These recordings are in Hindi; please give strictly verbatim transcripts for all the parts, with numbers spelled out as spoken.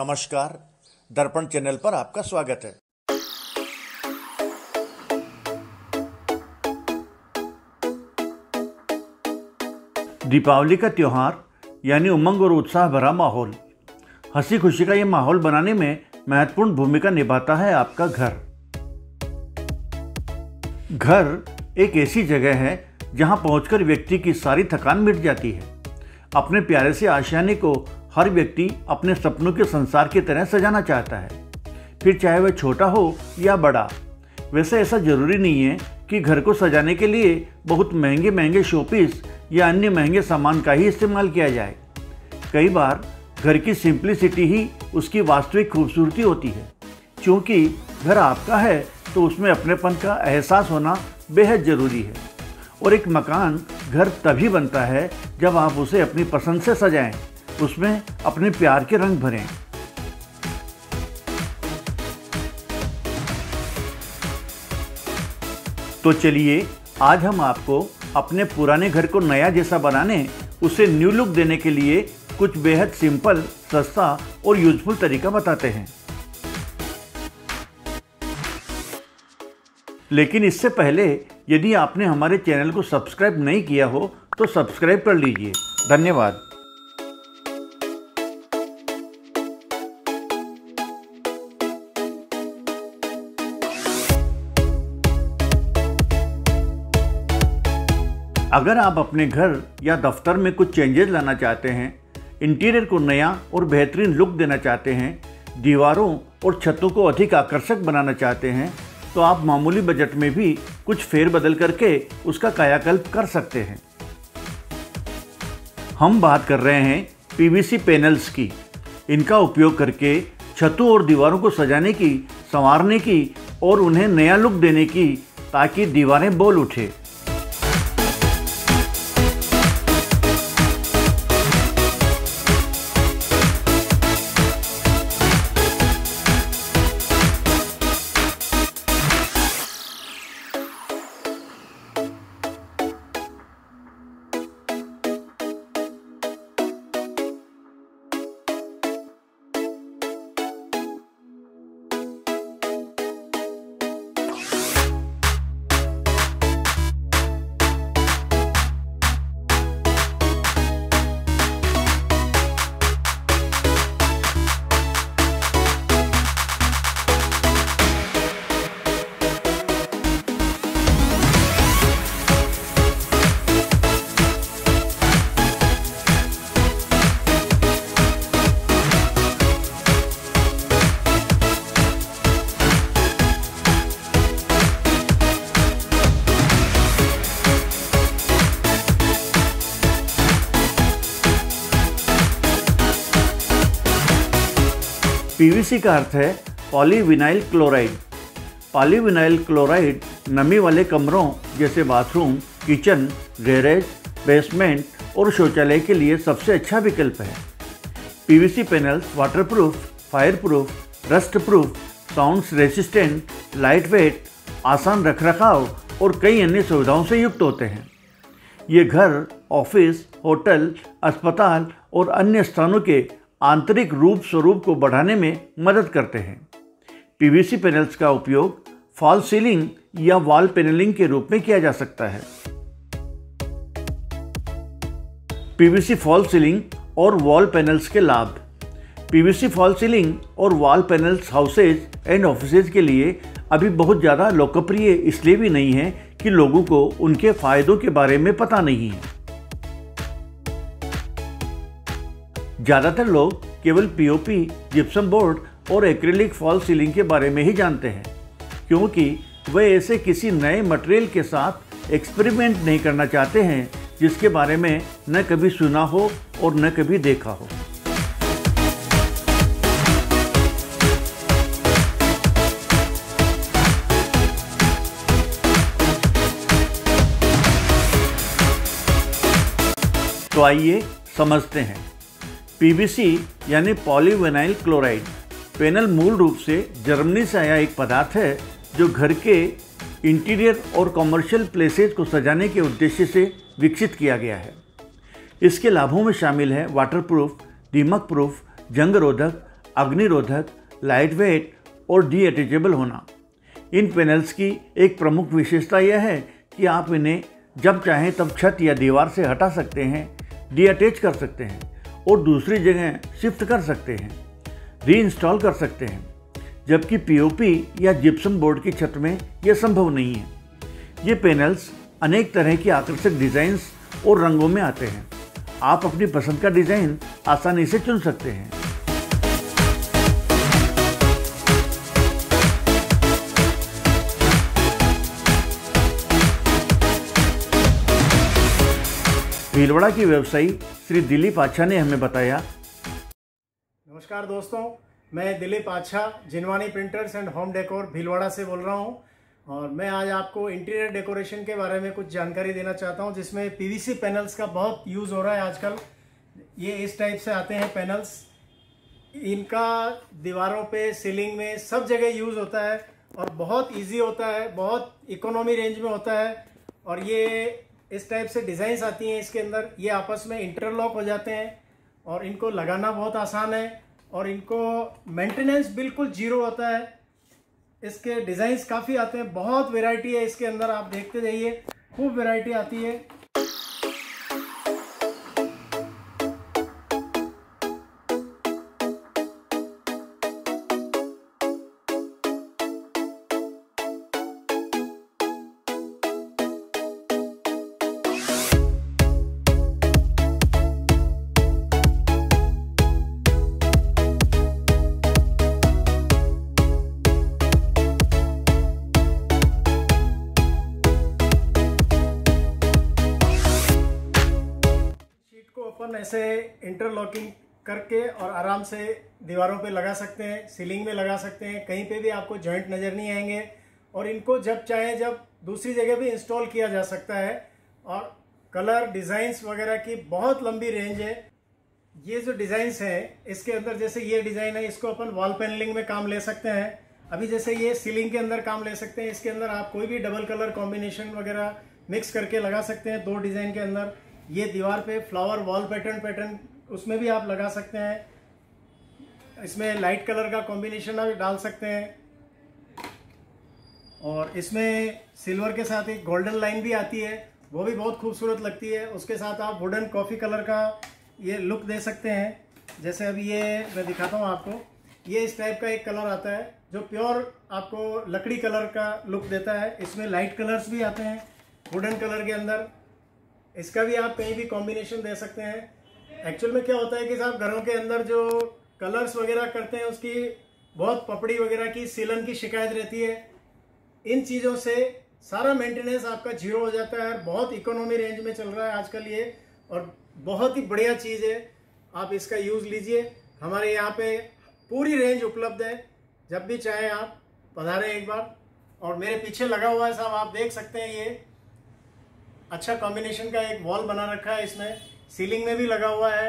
नमस्कार, दर्पण चैनल पर आपका स्वागत है। दीपावली का त्यौहार यानी उमंग और उत्साह भरा माहौल, हंसी खुशी का ये माहौल बनाने में महत्वपूर्ण भूमिका निभाता है आपका घर। घर एक ऐसी जगह है जहां पहुंचकर व्यक्ति की सारी थकान मिट जाती है। अपने प्यारे से आशियाने को हर व्यक्ति अपने सपनों के संसार की तरह सजाना चाहता है, फिर चाहे वह छोटा हो या बड़ा। वैसे ऐसा जरूरी नहीं है कि घर को सजाने के लिए बहुत महंगे महंगे शोपीस या अन्य महंगे सामान का ही इस्तेमाल किया जाए। कई बार घर की सिंप्लिसिटी ही उसकी वास्तविक खूबसूरती होती है। क्योंकि घर आपका है तो उसमें अपनेपन का एहसास होना बेहद ज़रूरी है। और एक मकान घर तभी बनता है जब आप उसे अपनी पसंद से सजाएं, उसमें अपने प्यार के रंग भरें। तो चलिए आज हम आपको अपने पुराने घर को नया जैसा बनाने, उसे न्यू लुक देने के लिए कुछ बेहद सिंपल, सस्ता और यूजफुल तरीका बताते हैं। लेकिन इससे पहले यदि आपने हमारे चैनल को सब्सक्राइब नहीं किया हो तो सब्सक्राइब कर लीजिए। धन्यवाद। अगर आप अपने घर या दफ्तर में कुछ चेंजेस लाना चाहते हैं, इंटीरियर को नया और बेहतरीन लुक देना चाहते हैं, दीवारों और छतों को अधिक आकर्षक बनाना चाहते हैं, तो आप मामूली बजट में भी कुछ फेरबदल करके उसका कायाकल्प कर सकते हैं। हम बात कर रहे हैं पीवीसी पैनल्स की। इनका उपयोग करके छतों और दीवारों को सजाने की, संवारने की और उन्हें नया लुक देने की, ताकि दीवारें बोल उठे। पीवीसी का अर्थ है पॉलीविनाइल क्लोराइड। पॉलीविनाइल क्लोराइड नमी वाले कमरों जैसे बाथरूम, किचन, गैरेज, बेसमेंट और शौचालय के लिए सबसे अच्छा विकल्प है। PVC panels waterproof, fireproof, rustproof, sound resistant, lightweight, आसान रखरखाव और कई अन्य सुविधाओं से युक्त होते हैं। ये घर, ऑफिस, होटल, अस्पताल और अन्य स्थानों के आंतरिक रूप स्वरूप को बढ़ाने में मदद करते हैं। पीवीसी पैनल्स का उपयोग फॉल सीलिंग या वॉल पैनलिंग के रूप में किया जा सकता है। पीवीसी फॉल सीलिंग और वॉल पैनल्स के लाभ। पीवीसी फॉल सीलिंग और wall panels houses and offices के लिए अभी बहुत ज़्यादा लोकप्रिय इसलिए भी नहीं है कि लोगों को उनके फायदों के बारे में पता नहीं है। ज़्यादातर लोग केवल पीओपी, जिप्सम बोर्ड और एक्रिलिक फॉल सीलिंग के बारे में ही जानते हैं, क्योंकि वे ऐसे किसी नए मटेरियल के साथ एक्सपेरिमेंट नहीं करना चाहते हैं जिसके बारे में न कभी सुना हो और न कभी देखा हो। तो आइए समझते हैं। पीवीसी यानी पॉलीविनाइल क्लोराइड पैनल मूल रूप से जर्मनी से आया एक पदार्थ है जो घर के इंटीरियर और कमर्शियल प्लेसेस को सजाने के उद्देश्य से विकसित किया गया है। इसके लाभों में शामिल है वाटरप्रूफ, दीमक प्रूफ, जंग रोधक, अग्निरोधक, लाइट वेट और डी अटैचेबल होना। इन पैनल्स की एक प्रमुख विशेषता यह है कि आप इन्हें जब चाहें तब छत या दीवार से हटा सकते हैं, डी अटैच कर सकते हैं और दूसरी जगह शिफ्ट कर सकते हैं, री इंस्टॉल कर सकते हैं, जबकि पीओपी या जिप्सम बोर्ड की छत में यह संभव नहीं है। ये पैनल्स अनेक तरह की आकर्षक डिज़ाइंस और रंगों में आते हैं। आप अपनी पसंद का डिज़ाइन आसानी से चुन सकते हैं। भीलवाड़ा की व्यवसायी श्री दिलीप आच्छा ने हमें बताया। नमस्कार दोस्तों, मैं Dilip Achha Jinwani printers and home decor Bhilwara से बोल रहा हूं और मैं आज आपको इंटीरियर डेकोरेशन के बारे में कुछ जानकारी देना चाहता हूं, जिसमें पीवीसी पैनल्स का बहुत यूज़ हो रहा है आजकल। ये इस टाइप से आते हैं पैनल्स। इनका दीवारों पे, सीलिंग में, सब जगह यूज़ होता है और बहुत ईजी होता है, बहुत इकोनॉमी रेंज में होता है। और ये इस टाइप से डिज़ाइंस आती हैं इसके अंदर। ये आपस में इंटरलॉक हो जाते हैं और इनको लगाना बहुत आसान है और इनको मेंटेनेंस बिल्कुल जीरो होता है। इसके डिज़ाइंस काफ़ी आते हैं, बहुत वैरायटी है इसके अंदर, आप देखते जाइए, खूब वैरायटी आती है। अपन ऐसे इंटरलॉकिंग करके और आराम से दीवारों पे लगा सकते हैं, सीलिंग में लगा सकते हैं, कहीं पे भी आपको जॉइंट नज़र नहीं आएंगे। और इनको जब चाहे जब दूसरी जगह भी इंस्टॉल किया जा सकता है। और कलर, डिज़ाइंस वगैरह की बहुत लंबी रेंज है। ये जो डिज़ाइंस हैं इसके अंदर, जैसे ये डिज़ाइन है, इसको अपन वॉल पैनलिंग में काम ले सकते हैं। अभी जैसे ये सीलिंग के अंदर काम ले सकते हैं। इसके अंदर आप कोई भी डबल कलर कॉम्बिनेशन वगैरह मिक्स करके लगा सकते हैं दो डिज़ाइन के अंदर। ये दीवार पे फ्लावर वॉल पैटर्न पैटर्न उसमें भी आप लगा सकते हैं। इसमें लाइट कलर का कॉम्बिनेशन आप डाल सकते हैं और इसमें सिल्वर के साथ एक गोल्डन लाइन भी आती है, वो भी बहुत खूबसूरत लगती है। उसके साथ आप वुडन कॉफ़ी कलर का ये लुक दे सकते हैं। जैसे अभी ये मैं दिखाता हूँ आपको, ये इस टाइप का एक कलर आता है जो प्योर आपको लकड़ी कलर का लुक देता है। इसमें लाइट कलर्स भी आते हैं वुडन कलर के अंदर। इसका भी आप कहीं भी कॉम्बिनेशन दे सकते हैं। एक्चुअल में क्या होता है कि साहब घरों के अंदर जो कलर्स वगैरह करते हैं उसकी बहुत पपड़ी वगैरह की, सीलन की शिकायत रहती है। इन चीज़ों से सारा मेंटेनेंस आपका जीरो हो जाता है। बहुत इकोनॉमी रेंज में चल रहा है आजकल ये और बहुत ही बढ़िया चीज़ है। आप इसका यूज़ लीजिए। हमारे यहाँ पे पूरी रेंज उपलब्ध है, जब भी चाहें आप पधारें एक बार। और मेरे पीछे लगा हुआ है साहब, आप देख सकते हैं, ये अच्छा कॉम्बिनेशन का एक वॉल बना रखा है। इसमें सीलिंग में भी लगा हुआ है।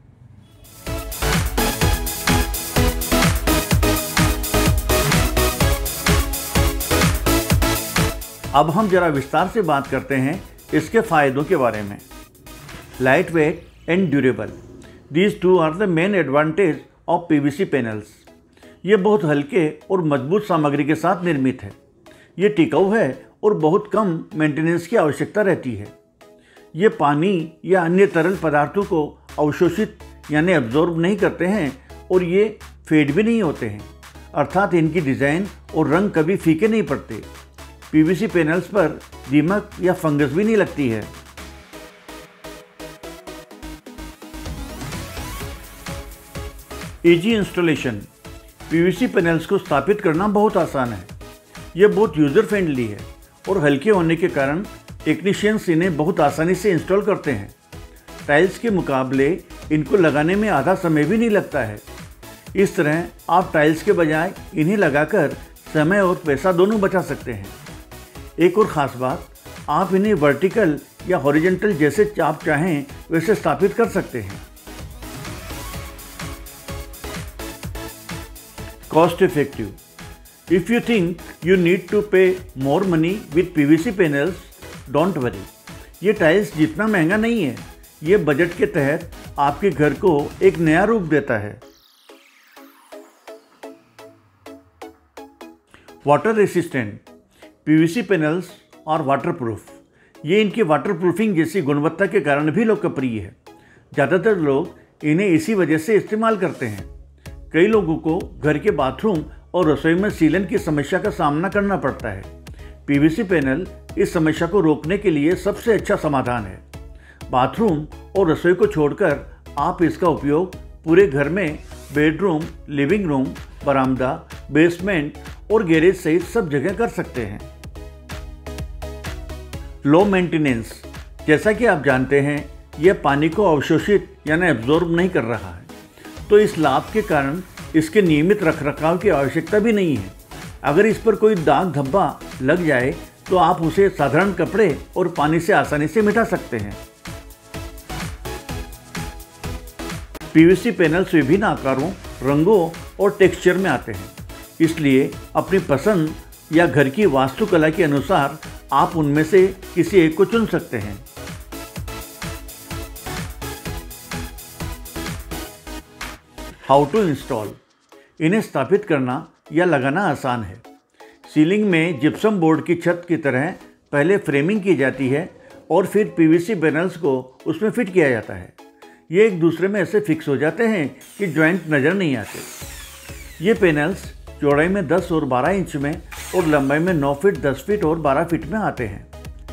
अब हम जरा विस्तार से बात करते हैं इसके फायदों के बारे में। Light weight and durable, these two are the main advantage of PVC panels. ये बहुत हल्के और मजबूत सामग्री के साथ निर्मित है। ये टिकाऊ है और बहुत कम मेंटेनेंस की आवश्यकता रहती है। ये पानी या अन्य तरल पदार्थों को अवशोषित यानी एब्जॉर्ब नहीं करते हैं और ये फेड भी नहीं होते हैं, अर्थात इनकी डिज़ाइन और रंग कभी फीके नहीं पड़ते। पीवीसी पैनल्स पर दीमक या फंगस भी नहीं लगती है। इजी इंस्टॉलेशन, पीवीसी पैनल्स को स्थापित करना बहुत आसान है। यह बहुत यूज़र फ्रेंडली है और हल्के होने के कारण टेक्नीशियंस इन्हें बहुत आसानी से इंस्टॉल करते हैं। टाइल्स के मुकाबले इनको लगाने में आधा समय भी नहीं लगता है। इस तरह आप टाइल्स के बजाय इन्हें लगाकर समय और पैसा दोनों बचा सकते हैं। एक और ख़ास बात, आप इन्हें वर्टिकल या हॉरिजॉन्टल जैसे आप चाहें वैसे स्थापित कर सकते हैं। Cost effective, If you think you need to pay more money with P V C panels, don't worry. ये टाइल्स जितना महंगा नहीं है, ये बजट के तहत आपके घर को एक नया रूप देता है। वाटर रेसिस्टेंट पीवीसी पैनल्स और वाटरप्रूफ, ये इनकी वाटरप्रूफिंग जैसी गुणवत्ता के कारण भी लोकप्रिय है। ज़्यादातर लोग इन्हें इसी वजह से इस्तेमाल करते हैं। कई लोगों को घर के बाथरूम और रसोई में सीलन की समस्या का सामना करना पड़ता है। पीवीसी पैनल इस समस्या को रोकने के लिए सबसे अच्छा समाधान है। बाथरूम और रसोई को छोड़कर आप इसका उपयोग पूरे घर में बेडरूम, लिविंग रूम, बरामदा, बेसमेंट और गैरेज सहित सब जगह कर सकते हैं। लो मेंटेनेंस, जैसा कि आप जानते हैं यह पानी को अवशोषित यानी एब्जॉर्ब नहीं कर रहा है, तो इस लाभ के कारण इसके नियमित रखरखाव की आवश्यकता भी नहीं है। अगर इस पर कोई दाग धब्बा लग जाए तो आप उसे साधारण कपड़े और पानी से आसानी से मिटा सकते हैं। पीवीसी पैनल्स विभिन्न आकारों, रंगों और टेक्सचर में आते हैं, इसलिए अपनी पसंद या घर की वास्तुकला के अनुसार आप उनमें से किसी एक को चुन सकते हैं। हाउ टू इंस्टॉल, इन्हें स्थापित करना या लगाना आसान है। सीलिंग में जिप्सम बोर्ड की छत की तरह पहले फ्रेमिंग की जाती है और फिर पीवीसी पैनल्स को उसमें फिट किया जाता है। ये एक दूसरे में ऐसे फिक्स हो जाते हैं कि जॉइंट नज़र नहीं आते। ये पैनल्स चौड़ाई में दस और बारह इंच में और लंबाई में नौ फीट, दस फीट और बारह फीट में आते हैं।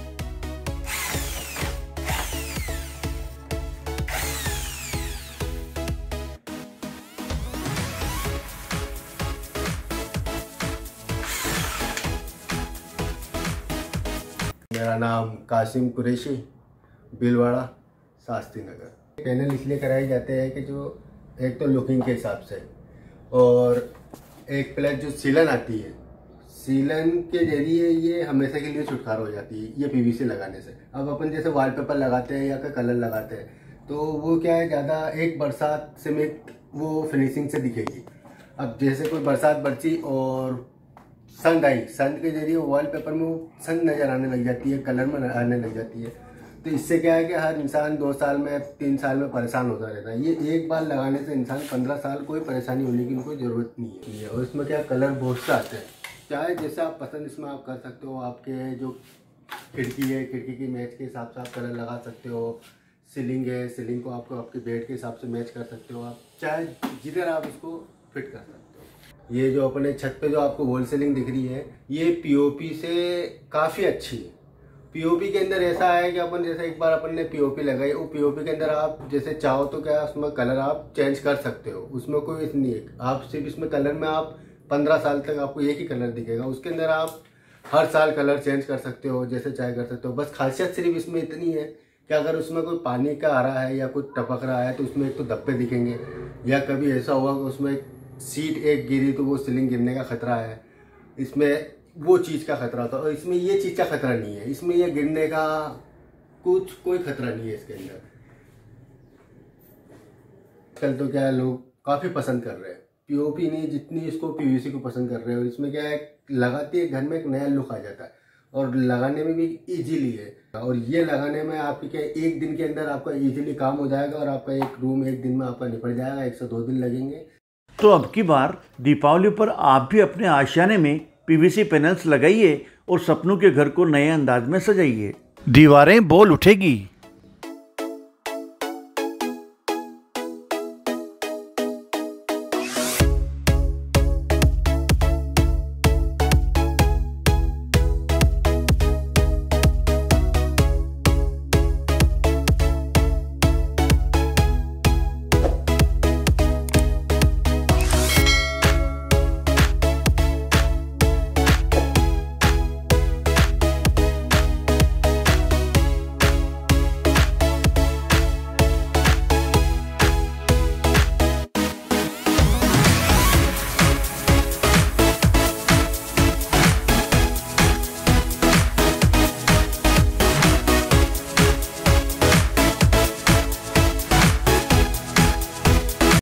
मेरा नाम कासिम कुरैशी, बिलवाड़ा, शास्त्री नगर। पैनल इसलिए कराए जाते हैं कि जो एक तो लुकिंग के हिसाब से और एक प्लस जो सीलन आती है, सीलन के जरिए ये हमेशा के लिए छुटकारा हो जाती है ये पीवीसी लगाने से। अब अपन जैसे वॉलपेपर लगाते हैं या कोई कलर लगाते हैं तो वो क्या है, ज़्यादा एक बरसात से में वो फिनिशिंग से दिखेगी। अब जैसे कोई बरसात बरसी और सन आई, सन के जरिए वॉलपेपर में वो सन नज़र आने लग जाती है, कलर में आने लग जाती है। तो इससे क्या है कि हर इंसान दो साल में तीन साल में परेशान होता रहता है। ये एक बार लगाने से इंसान पंद्रह साल कोई परेशानी होने की कोई ज़रूरत नहीं है। और इसमें क्या कलर बहुत से आते हैं, चाहे जैसे आप पसंद इसमें आप कर सकते हो। आपके जो खिड़की है, खिड़की की मैच के हिसाब से आप कलर लगा सकते हो। सीलिंग है, सीलिंग को आपको आपके बेड के हिसाब से मैच कर सकते हो। आप चाहे जिधर आप इसको फिट कर सकते हो। ये जो अपने छत पे जो आपको वॉल सीलिंग दिख रही है ये पीओपी से काफ़ी अच्छी है। पीओपी के अंदर ऐसा है कि अपन जैसे एक बार अपन ने पीओपी लगाई, वो पीओपी के अंदर आप जैसे चाहो तो क्या उसमें कलर आप चेंज कर सकते हो, उसमें कोई नहीं है। आप सिर्फ इसमें कलर में आप पंद्रह साल तक आपको एक ही कलर दिखेगा। उसके अंदर आप हर साल कलर चेंज कर सकते हो, जैसे चाहे कर सकते हो। बस खासियत सिर्फ इसमें इतनी है कि अगर उसमें कोई पानी का आ रहा है या कुछ टपक रहा है तो उसमें एक तो धब्बे दिखेंगे, या कभी ऐसा हुआ कि उसमें सीट एक गिरी तो वो सीलिंग गिरने का खतरा है। इसमें वो चीज़ का खतरा था और इसमें ये चीज़ का खतरा नहीं है। इसमें ये गिरने का कुछ कोई खतरा नहीं है इसके अंदर। कल तो क्या है, लोग काफ़ी पसंद कर रहे हैं पीओपी नहीं जितनी इसको पीवीसी को पसंद कर रहे हैं। और इसमें क्या है, लगाती है घर में एक नया लुक आ जाता है और लगाने में भी इजीली है। और ये लगाने में आपकी क्या एक दिन के अंदर आपका इजीली काम हो जाएगा और आपका एक रूम एक दिन में आपका निपट जाएगा। एक से दो दिन लगेंगे। तो अब की बार दीपावली पर आप भी अपने आशियाने में पीवीसी पैनल्स लगाइए और सपनों के घर को नए अंदाज में सजाइए। दीवारें बोल उठेगी।